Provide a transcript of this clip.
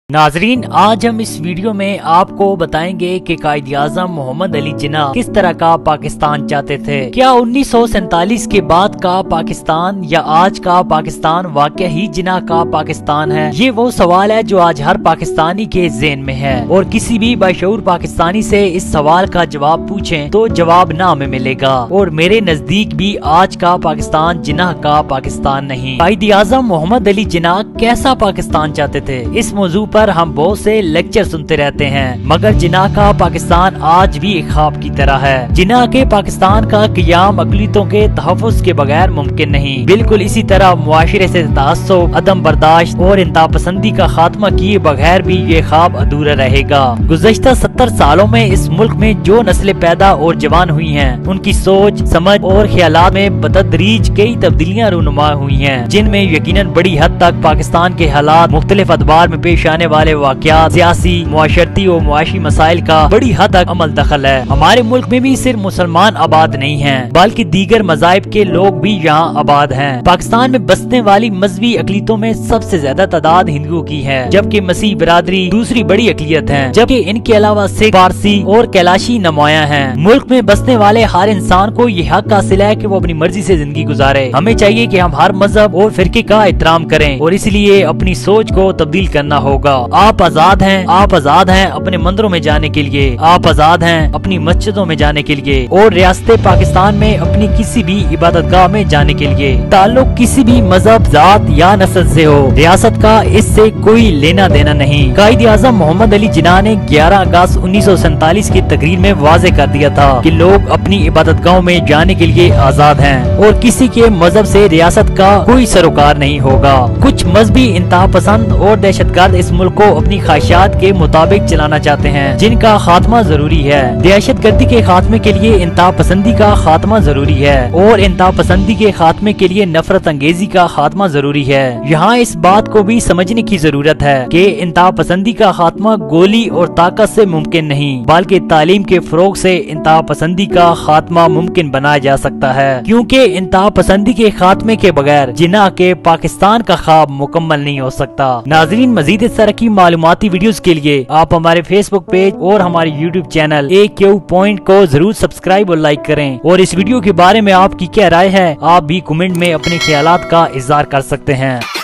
नाजरीन, आज हम इस वीडियो में आपको बताएंगे कि कायद-ए-आज़म मोहम्मद अली जिन्ना किस तरह का पाकिस्तान चाहते थे। क्या 1947 के बाद का पाकिस्तान या आज का पाकिस्तान वाकई ही जिन्ना का पाकिस्तान है? ये वो सवाल है जो आज हर पाकिस्तानी के ज़हन में है और किसी भी बाशऊर पाकिस्तानी से इस सवाल का जवाब पूछें तो जवाब ना हमें मिलेगा। और मेरे नजदीक भी आज का पाकिस्तान जिन्ना का पाकिस्तान नहीं। कायद-ए-आज़म मोहम्मद अली जिन्ना कैसा पाकिस्तान चाहते थे? इस मौजू पर हम बहुत से लेक्चर सुनते रहते हैं, मगर जिन्ना का पाकिस्तान आज भी एक ख्वाब की तरह है। जिन्ना के पाकिस्तान का क़याम अक़लियतों के तहफ़्फ़ुज़ के बगैर मुमकिन नहीं। बिल्कुल इसी तरह मुआशरे से तअस्सुब, अदम बर्दाश्त और इंतहा पसंदी का खात्मा किए बगैर भी ये ख्वाब अधूरा रहेगा। गुज़श्ता 70 सालों में इस मुल्क में जो नस्लें पैदा और जवान हुई हैं, उनकी सोच, समझ और ख्यालात में बतदरीज कई तब्दीलियाँ रूनुमा हुई हैं, जिनमें यकीनन बड़ी हद तक पाकिस्तान के हालात, मुख्तलिफ अदवार में पेश आने वाले वाक़यात, सियासी, मुआशरती और मुआशी मसाइल का बड़ी हद तक अमल दखल है। हमारे मुल्क में भी सिर्फ मुसलमान आबाद नहीं हैं, बल्कि दीगर मज़ाहिब के लोग भी यहाँ आबाद हैं। पाकिस्तान में बसने वाली मजहबी अक़लियतों में सबसे ज्यादा तादाद हिंदुओं की है, जबकि मसीह बिरादरी दूसरी बड़ी अक़लियत है, जबकि इनके अलावा सिख, पारसी और कैलाशी नुमाया हैं। मुल्क में बसने वाले हर इंसान को ये हक हासिल है कि वो अपनी मर्जी से जिंदगी गुजारे। हमें चाहिए कि हम हर मजहब और फिरके का एहतराम करें और इसलिए अपनी सोच को तब्दील करना होगा। आप आजाद हैं, आप आजाद हैं अपने मंदिरों में जाने के लिए, आप आजाद हैं अपनी मस्जिदों में जाने के लिए और रियासत पाकिस्तान में अपनी किसी भी इबादतगाह में जाने के लिए। ताल्लुक किसी भी मजहब, जात या नस्ल से हो, रियासत का इससे कोई लेना देना नहीं। कायद-ए-आज़म मोहम्मद अली जिन्ना ने 11 अगस्त 1947 की तकरीर में वाज़ेह कर दिया था कि लोग अपनी इबादतगाहों में जाने के लिए आजाद हैं और किसी के मजहब से रियासत का कोई सरोकार नहीं होगा। कुछ मजहबी इंतहा पसंद और दहशतगर्द इस मुल्क को अपनी ख्वाहिशात के मुताबिक चलाना चाहते हैं, जिनका खात्मा जरूरी है। दहशतगर्दी के खात्मे के लिए इंतहा पसंदी का खात्मा जरूरी है और इंतहा पसंदी के खात्मे के लिए नफरत अंगेजी का खात्मा जरूरी है। यहाँ इस बात को भी समझने की जरूरत है कि इंतहा पसंदी का खात्मा गोली और ताकत से मुमकिन नहीं, बल्कि तालीम के फरोग से इंतहा पसंदी का खात्मा मुमकिन बनाया जा सकता है, क्योंकि इंतहा पसंदी के खात्मे के बगैर जिन्ना के पाकिस्तान का ख्वाब मुकम्मल नहीं हो सकता। नाजरीन, मजीद इस तरह की मालूमाती वीडियोस के लिए आप हमारे फेसबुक पेज और हमारे यूट्यूब चैनल AQ पॉइंट को जरूर सब्सक्राइब और लाइक करें। और इस वीडियो के बारे में आपकी क्या राय है, आप भी कमेंट में अपने ख्यालात का इज़हार कर सकते हैं।